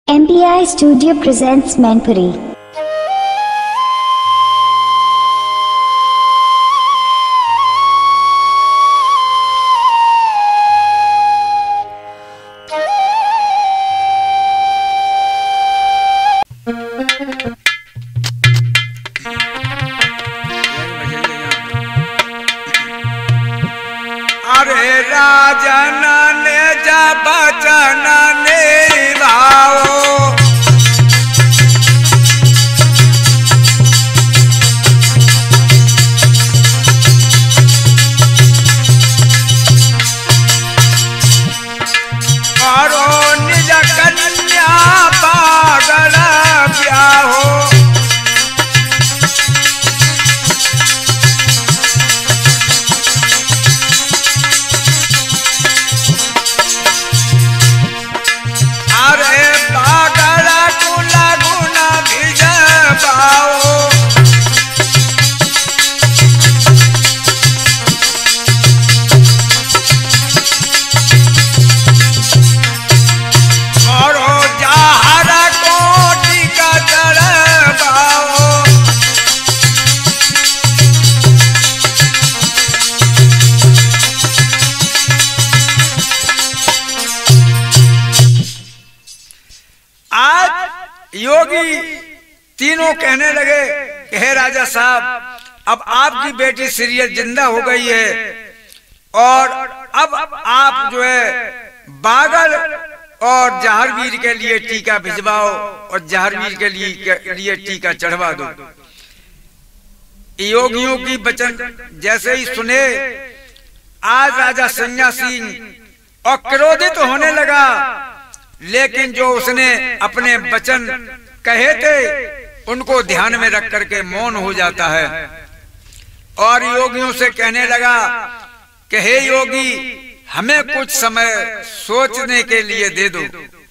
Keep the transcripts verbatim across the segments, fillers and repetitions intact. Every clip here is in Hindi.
M B I Studio presents Manpuri. अरे राजन ने जब बचन निभाओ, और निज कन्या पागल ब्याहो, योगी तीनों कहने लगे कि हे राजा साहब, अब आपकी बेटी सीरियल जिंदा हो गई है और अब आप जो है बागल और जहारवीर के लिए टीका भिजवाओ और जहारवीर के लिए के लिए टीका चढ़वा दो। योगियों की वचन जैसे ही सुने, आज राजा संज्ञा सिंह और क्रोधित तो होने लगा, लेकिन जो उसने अपने वचन कहे थे उनको ध्यान में रख करके मौन हो जाता है और योगियों से कहने लगा कि हे योगी, हमें कुछ समय सोचने के लिए दे दो।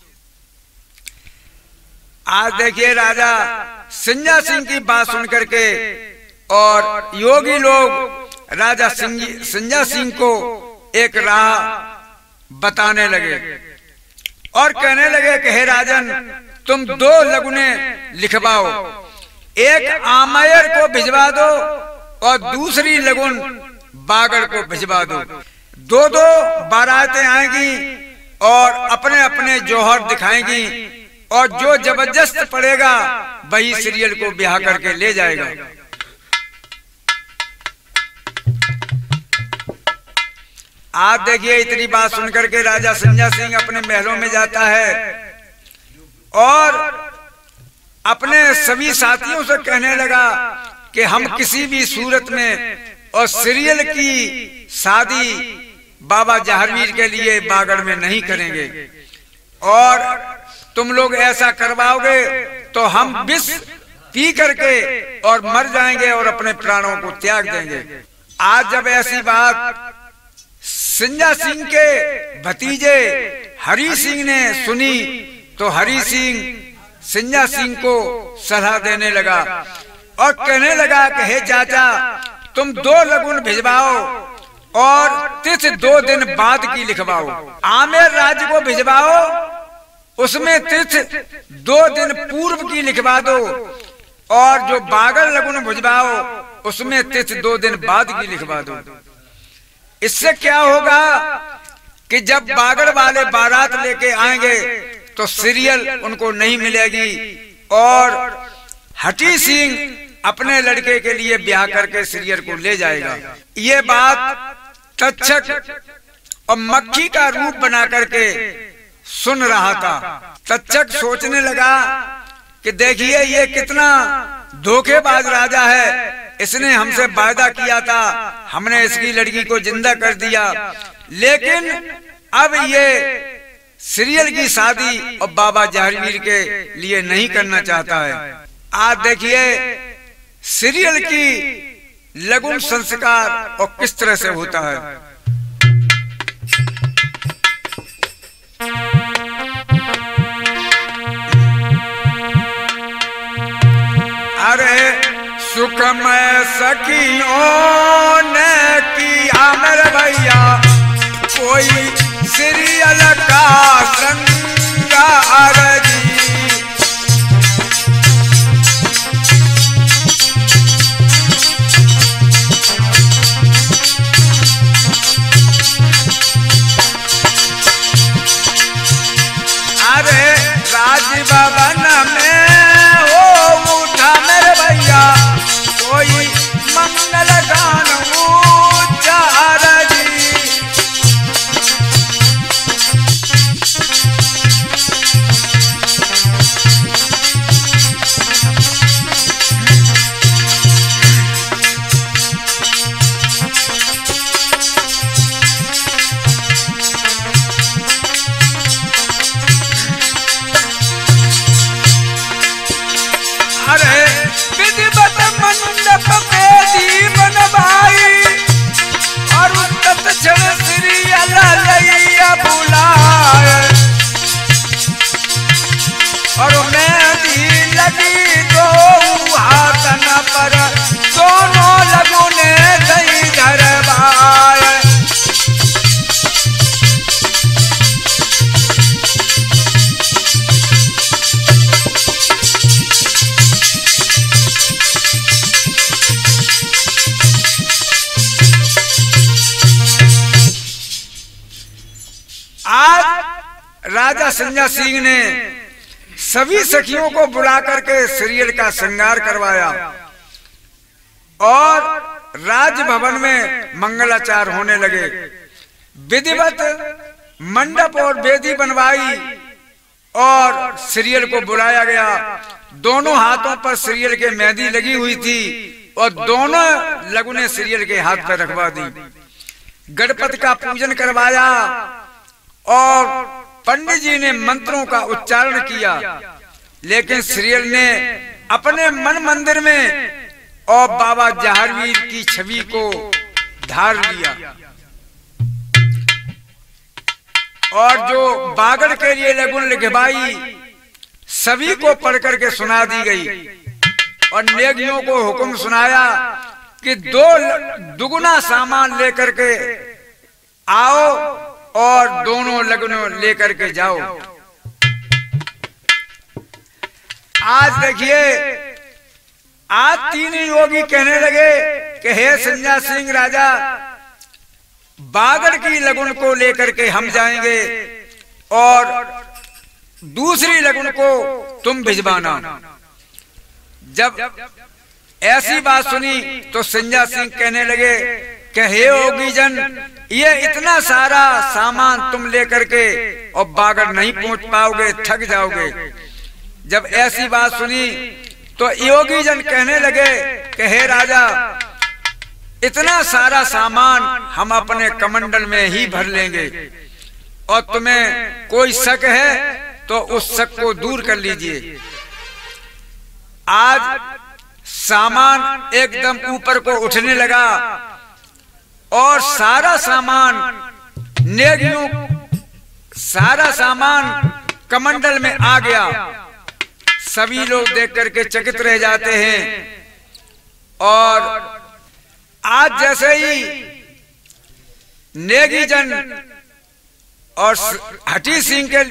आज देखिए राजा संज्ञा सिंह की बात सुन करके और योगी लोग राजा संज्ञा सिंह को एक राह बताने लगे और कहने लगे कि हे राजन, तुम दो लगुने लिखवाओ, एक आमयर को भिजवा दो और दूसरी लगुन बागड़ को भिजवा दो। दो दो बारातें आएंगी और अपने अपने जौहर दिखाएंगी और जो जबरदस्त पड़ेगा वही सीरियल को ब्याह करके ले जाएगा। आप देखिए, इतनी बात सुनकर के राजा संज्ञा सिंह अपने महलों में जाता है और अपने सभी साथियों से कहने लगा कि हम किसी भी सूरत में और सीरियल की शादी बाबा जहारवीर के लिए बागड़ में नहीं करेंगे और तुम लोग ऐसा करवाओगे तो हम विष पी करके और मर जाएंगे और अपने प्राणों को त्याग देंगे। आज जब ऐसी बात संज्ञा सिंह के भतीजे हरि सिंह ने सुनी तो हरि सिंह संज्ञा सिंह को सलाह देने लगा और कहने लगा कि हे चाचा, तुम दो लगुन भिजवाओ और तिथि दो दिन बाद की लिखवाओ। आमेर राज्य को भिजवाओ, उसमें तिथि दो दिन पूर्व की लिखवा दो और जो बागल लगुन भिजवाओ उसमें तिथि दो दिन बाद की लिखवा दो। इससे क्या होगा कि जब बागड़ वाले बारात लेके आएंगे तो सीरियल उनको नहीं मिलेगी और हठी सिंह अपने लड़के के लिए ब्याह करके सीरियल को ले जाएगा। ये बात तक्षक और मक्खी का रूप बना करके सुन रहा था। तक्षक सोचने लगा कि देखिए ये कितना धोखेबाज राजा है, इसने हमसे वादा किया था, हमने इसकी लड़की को जिंदा कर दिया, लेकिन अब ये सीरियल की शादी और बाबा जहारवीर के लिए नहीं करना चाहता है। आज देखिए सीरियल की लगुन संस्कार और किस तरह से होता है। अरे सुखमय सखियों ने किया मेरे भैया कोई सीरियल का श्रृंगार जी। राजभवन में हो उठा मेरे भैया कोई मंगल गान उच्चार जी। मंडप बेदी बनवाई और तत्क्षण श्री अल्लाह बुलाए और मेहंदी लगी दो हाथन पर दोनों लगुने दई धरवाए। आज राजा संजय सिंह ने सभी सखियों को बुला करके सीरियल का श्रृंगार करवाया और राजभवन में मंगलाचार होने लगे। विधिवत मंडप और वेदी बनवाई और सीरियल को बुलाया गया। दोनों हाथों पर सीरियल के मेहंदी लगी हुई थी और दोनों लगुने सीरियल के हाथ पर रखवा दी। गणपति का पूजन करवाया और पंडित जी ने मंत्रों का उच्चारण किया, लेकिन सीरियल ने अपने मन मंदिर में और बाबा जहारवीर की छवि को धार लिया और जो बागड़ के लिए लगुन लिखवाई सभी को पढ़ करके सुना दी गई और नेगियों को हुक्म सुनाया कि दो दुगुना सामान लेकर के आओ और दोनों लगनों लेकर के जाओ। आज देखिए, आज तीन योगी कहने लगे कि हे संजय सिंह राजा, बागड़ की लगुन को लेकर के हम जाएंगे और दूसरी लगुन को तुम भिजवाना। जब ऐसी बात सुनी तो संजय सिंह कहने लगे कि हे योगी जन, ये इतना सारा सामान तुम लेकर के और बागड़ नहीं पहुंच पाओगे, थक जाओगे। जब ऐसी बात सुनी तो योगी जन कहने लगे कि हे राजा, इतना सारा सामान हम अपने कमंडल में ही भर लेंगे और तुम्हें कोई शक है तो उस शक को दूर कर लीजिए। आज सामान एकदम ऊपर को उठने लगा और सारा सामान नेगियों सारा सामान कमंडल में आ गया। सभी लोग देख करके चकित रह जाते हैं और आज जैसे ही नेगी जन और हठी सिंह के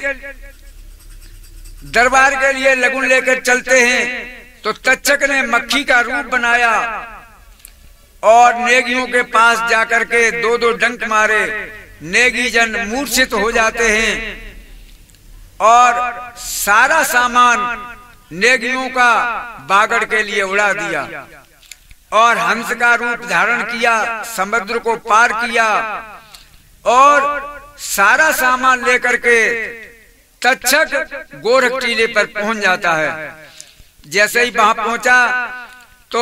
दरबार के लिए लगुन लेकर चलते हैं तो तक्षक ने मक्खी का रूप बनाया और नेगियों के पास जाकर के दो दो डंक मारे। नेगी जन मूर्छित हो जाते हैं और सारा सामान नेगियों का बागड़ के लिए उड़ा दिया और हंस का रूप धारण किया, समुद्र को पार किया और सारा सामान लेकर के तक्षक गोरख टीले पर पहुंच जाता है। जैसे ही वहां पहुंचा तो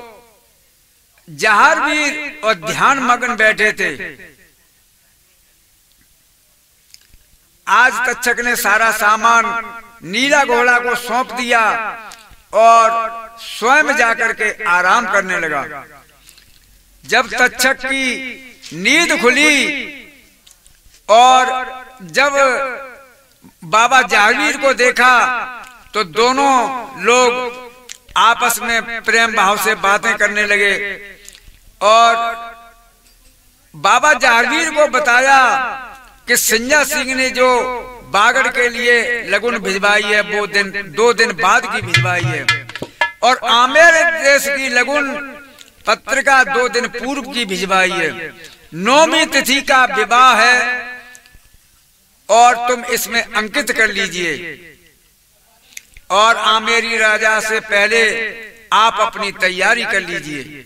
जहारवीर और ध्यान मगन बैठे थे। आज तक्षक ने सारा सामान नीला घोड़ा को सौंप दिया और स्वयं जाकर के आराम करने लगा। जब तक्षक की नींद खुली और जब बाबा जहारवीर को देखा तो दोनों लोग आपस में प्रेम भाव से बातें करने लगे और बाबा जहारवीर को बताया कि संजय सिंह ने जो बागड़ के लिए लगुन भिजवाई है वो दिन दो दिन बाद की भिजवाई है और आमेर देश की लगुन पत्रिका दो दिन पूर्व की भिजवाई है। नौवीं तिथि का विवाह है और तुम इसमें अंकित कर लीजिए। और आमेरी राजा से पहले आप अपनी तैयारी कर लीजिए।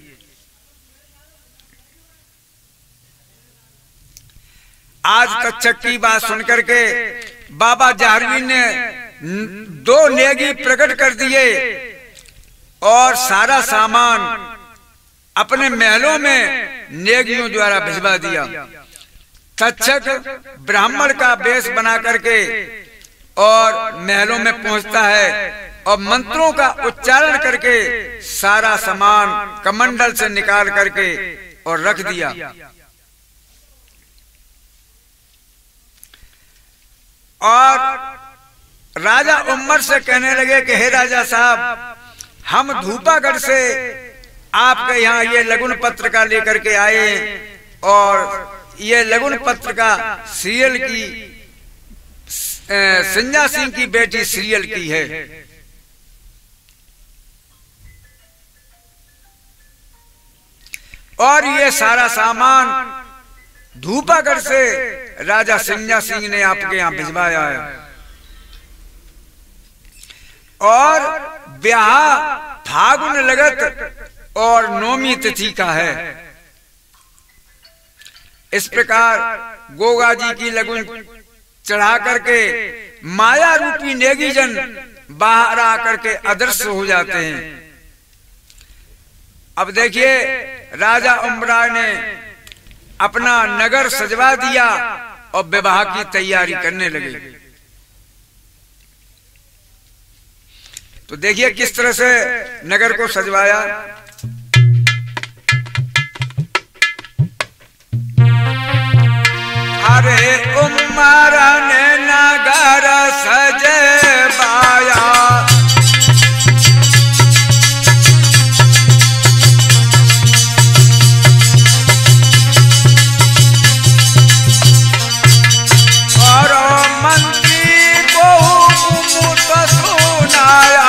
आज तक्षक की बात सुनकर के बाबा जाहरवीर ने दो नेगी प्रकट कर दिए और सारा सामान अपने महलों में नेगियों द्वारा भिजवा दिया। तक्षक ब्राह्मण का वेश बना करके और महलों में पहुंचता है और मंत्रों का उच्चारण करके सारा सामान कमंडल से निकाल करके और रख दिया। और राजा उमर से कहने लगे कि हे राजा साहब, हम धूपागढ़ से आपके यहाँ ये लगुन पत्र का लेकर के आए और ये लगुन पत्र का सीरियल की संजय सिंह की बेटी सीरियल की है। और ये सारा सामान धूपागढ़ से राजा संजय सिंह ने आपके यहाँ भिजवाया है और ब्याह फागुन लगत और नौमी तिथि का है। इस प्रकार गोगा जी की लगुन चढ़ा करके माया रूपी नेगी जन बाहर आकर के अदृश्य हो जाते हैं। अब देखिए राजा उमरा ने अपना नगर सजवा दिया और विवाह की तैयारी करने लगे। तो देखिए किस तरह से नगर को सजवाया। अरे उमर ने नगर सजवाया, और मंत्री को मुत सुनाया।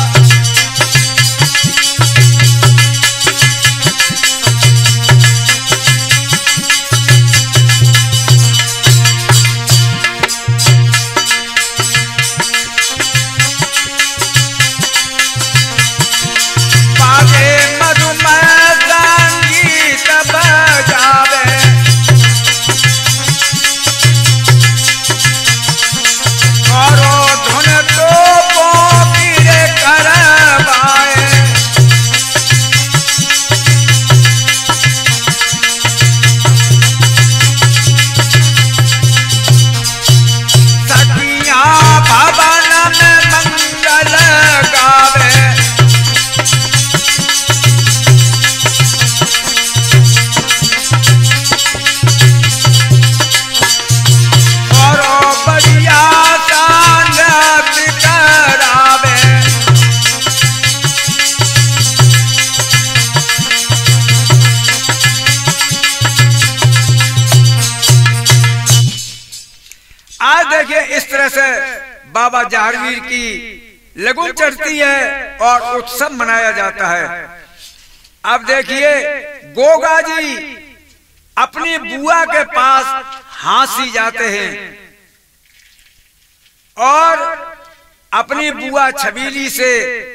इस तरह से बाबा जाहरवीर की लगुन चढ़ती है और उत्सव मनाया जाता है। अब देखिए गोगा जी अपनी बुआ के पास हांसी जाते हैं और अपनी बुआ छबीली से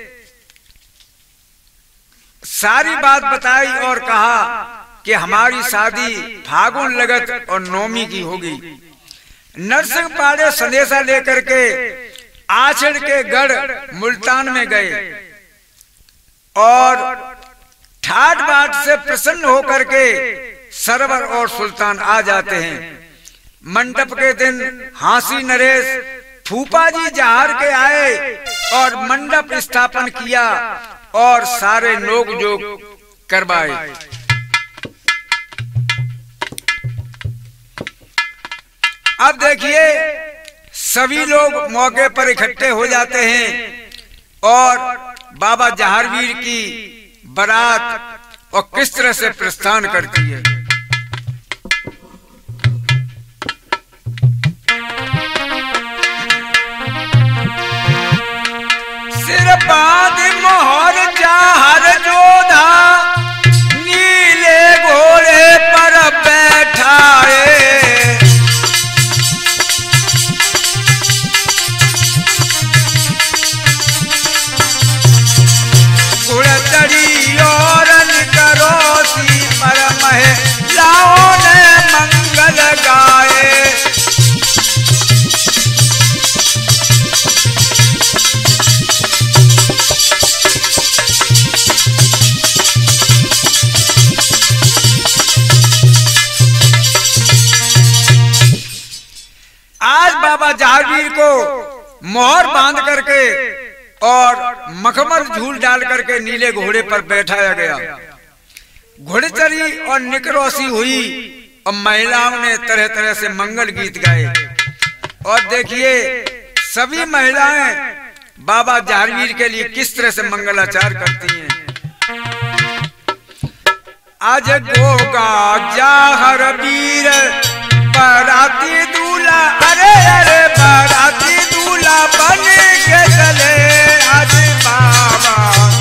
सारी बात बताई और कहा कि हमारी शादी फागुन लगत और नौमी की होगी। नरसिंह पाड़े संदेशा लेकर के आचड़ के गढ़ मुल्तान में गए और ठाट बाट से प्रसन्न होकर के सरवर और सुल्तान आ जाते हैं। मंडप के दिन हांसी नरेश फूफा जी जहार के आए और मंडप स्थापन किया और सारे नोक जोक करवाए। अब देखिए सभी लोग मौके पर इकट्ठे हो जाते हैं और बाबा जाहरवीर की बारात और किस तरह से प्रस्थान करती है। सिर बांध मोहर जाहर जोधा नीले घोड़े पर बैठाए। मोहर बांध करके और मखमल झूल डाल करके नीले घोड़े पर बैठाया गया। घोड़े चली और निकरोसी हुई और महिलाओं ने तरह तरह से मंगल गीत गाए। और देखिए सभी महिलाएं बाबा जहारवीर के लिए किस तरह से मंगलाचार करती हैं। आज गोगा जाहर वीर बाराती दूल्हा, अरे अरे बाराती दूल्हा बन के चले आज बाबा।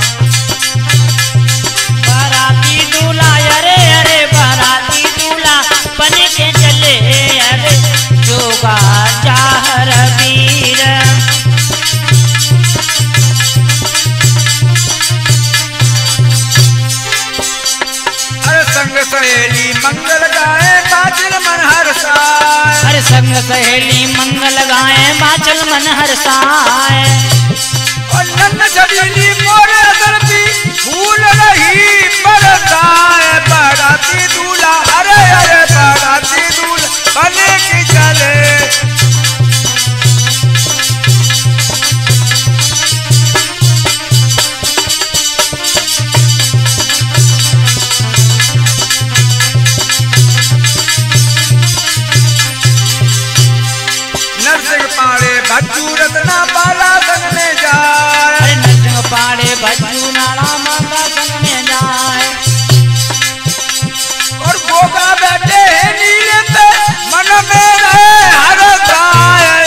बाराती दूल्हा, अरे अरे बाराती दूल्हा बन के चले अरे जोगा जाहर वीर। अरे संग सहेली मंगल गाए बाचल मन हर्षाए, अरे संग सहेली मंगल गाए बाचल मन हर्षाए। और नन्न छबीली मोरे दर्पी फूल रही बरसाए। बाराती दूल्हा, अरे अरे बाराती दूल्हा बने की चले। नरसिंह पाड़े भज्जू रत्ना बाला संग में जाए, अरे नरसिंह पाड़े भज्जू नाला माता संग में जाए। और गोगा बैठे हैं नीले पे मन में रहे हर्षाए।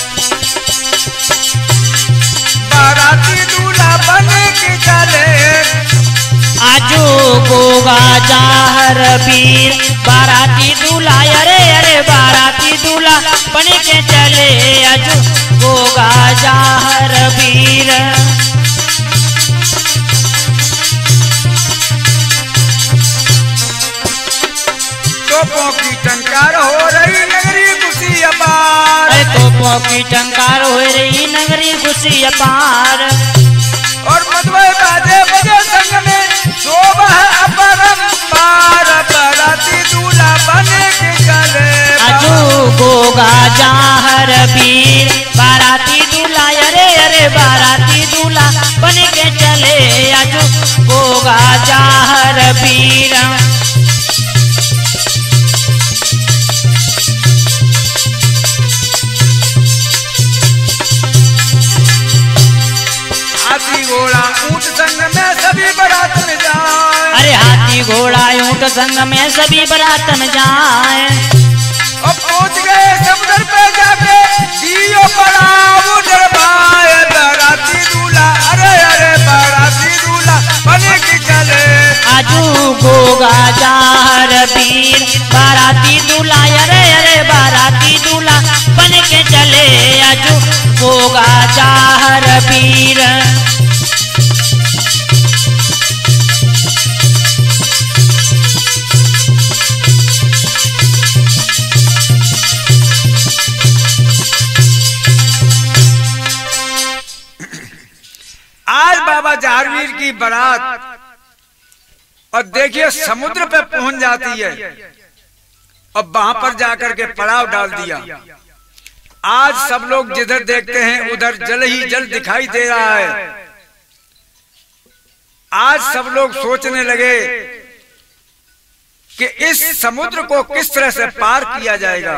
बाराती दूल्हा बने की चले। आजू गोगा जाहर वीर बाराती दूल्हा, अरे अरे बाराती दूल्हा बन के चले आजू गोगा जाहर वीर। तोपों की टंकार हो रही नगरी खुशी अपार, अरे तोपों की टंकार हो रही नगरी खुशी अपार। और मधुए बाजे बजे संग में शोभा अपरंपार। बाराती दूल्हा बने के चले। आजू गोगा जाहर वीर बाराती दूल्हा, अरे अरे बाराती दूल्हा बन के चले आजू गोगा जाहर वीर। हाथी घोड़ा ऊंट संग में सभी बारात में जाए, अरे हाथी घोड़ा ऊंट संग में सभी बारात में जाए। और पहुंच गए समुद्र पे जाके दियो पड़ाव डरवाए। बाराती दूल्हा, अरे अरे बाराती दूल्हा बने की चले। आजू गोगा जाहर वीर बाराती दूल्हा, अरे अरे बाराती दूल्हा बन के चले आजू गोगा जाहर वीर। आज बाबा जहारवीर की बारात और देखिए समुद्र पे पहुंच जाती है और वहां पर जाकर के पड़ाव डाल दिया। आज सब लोग जिधर देखते हैं उधर जल ही जल दिखाई दे रहा है। आज सब लोग सोचने लगे कि इस समुद्र को किस तरह से पार किया जाएगा।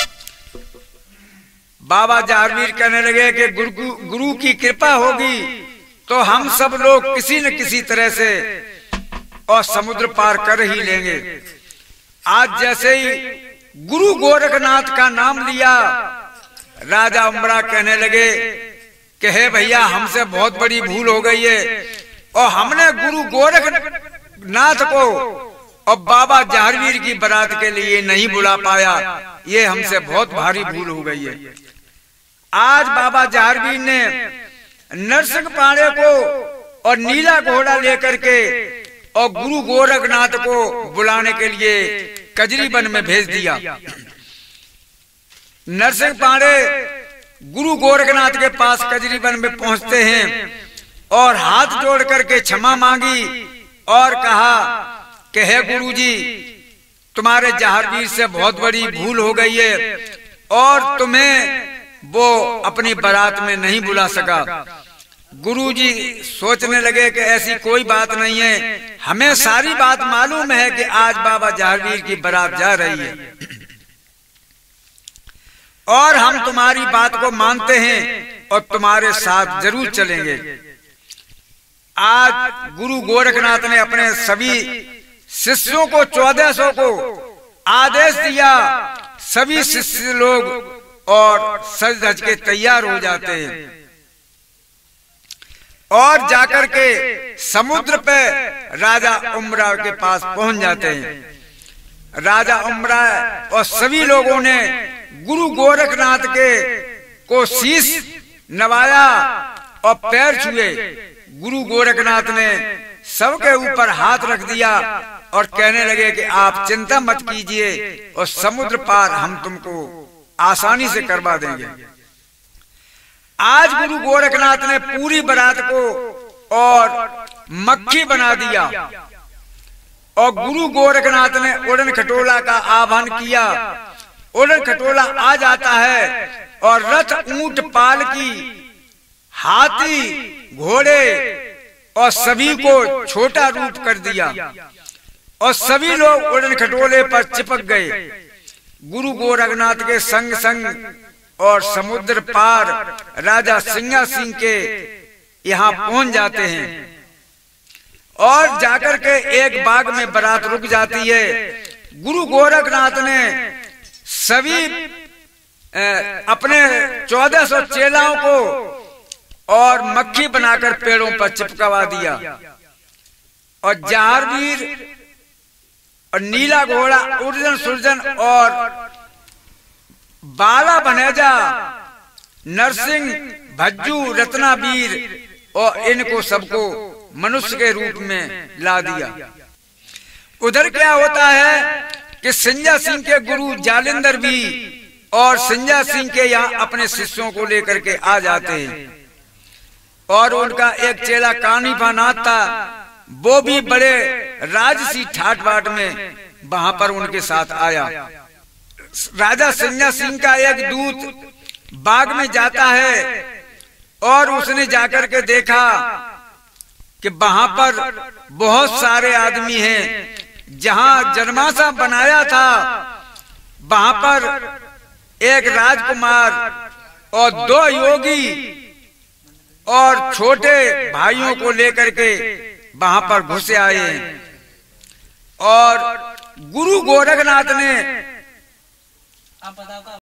बाबा जहारवीर कहने लगे कि गुरु गुरु की कृपा होगी तो हम सब लोग किसी न किसी तरह से और समुद्र पार कर ही लेंगे। आज जैसे ही गुरु गोरखनाथ का नाम लिया, राजा उमरा कहने लगे कि हे भैया हमसे बहुत बड़ी भूल हो गई है और हमने गुरु गोरखनाथ को और बाबा जहारवीर की बारात के लिए नहीं बुला पाया, ये हमसे बहुत भारी भूल हो गई है। आज बाबा जहारवीर ने नरसिंह पाड़े को और नीला घोड़ा लेकर के और गुरु गोरखनाथ को बुलाने के लिए कजरी वन में भेज दिया। नरसिंह पाड़े गुरु गोरखनाथ के पास कजरी वन में पहुंचते हैं और हाथ जोड़ करके क्षमा मांगी और कहा कि हे गुरुजी, तुम्हारे जहारवीर से बहुत बड़ी भूल हो गई है और तुम्हें वो अपनी बारात में नहीं बुला सका। गुरुजी सोचने लगे कि ऐसी कोई बात नहीं है, हमें सारी बात मालूम है कि आज बाबा जहांगीर की बारात जा रही है और हम तुम्हारी बात को मानते हैं और तुम्हारे साथ जरूर चलेंगे। आज गुरु गोरखनाथ ने अपने सभी शिष्यों को चौदह सौ को आदेश दिया, सभी शिष्य लोग और सज धज के तैयार हो जाते हैं और जाकर के समुद्र पे राजा उमरा के पास पहुंच जाते हैं। राजा उमरा और सभी लोगों ने गुरु गोरखनाथ के को शीश नवाया और पैर छुए। गुरु गोरखनाथ ने सबके ऊपर हाथ रख दिया और कहने लगे कि आप चिंता मत कीजिए और समुद्र पार हम तुमको आसानी से करवा देंगे। आज गुरु गोरखनाथ ने पूरी बारात को और मक्खी बना दिया और गुरु गोरखनाथ ने उड़न खटोला का आह्वान किया। उड़न खटोला आ जाता है और रथ, ऊंट, पालकी, हाथी, घोड़े और सभी को छोटा रूप कर दिया और सभी लोग उड़न खटोले पर चिपक गए। गुरु गोरखनाथ के संग संग और समुद्र पार राजा सिंघा सिंह के यहाँ पहुंच जाते हैं और जाकर के एक बाग में बारात रुक जाती है। गुरु गोरखनाथ ने सभी अपने चौदह सौ चेलाओं को और मक्खी बनाकर पेड़ों पर चिपकवा दिया और जहांगीर और नीला घोड़ा, उर्जन सुरजन और बाला भनेजा, नरसिंह, भज्जू, रत्नावीर और इनको सबको मनुष्य के रूप में ला दिया। उधर क्या होता है कि सिंघा सिंह के गुरु जालिंदर भी और सिंघा सिंह के यहाँ अपने शिष्यों को लेकर के आ जाते हैं और उनका एक चेला कानिफा नाथ था, वो भी बड़े राजसी ठाट बाट में वहां पर उनके साथ आया। राजा सिंघा सिंह का एक दूत बाग में जाता है और उसने जाकर के देखा कि वहां पर बहुत सारे आदमी हैं। जहां जनमासा बनाया था वहां पर एक राजकुमार और दो योगी और छोटे भाइयों को लेकर के वहां पर घुसे आए और गुरु गोरखनाथ ने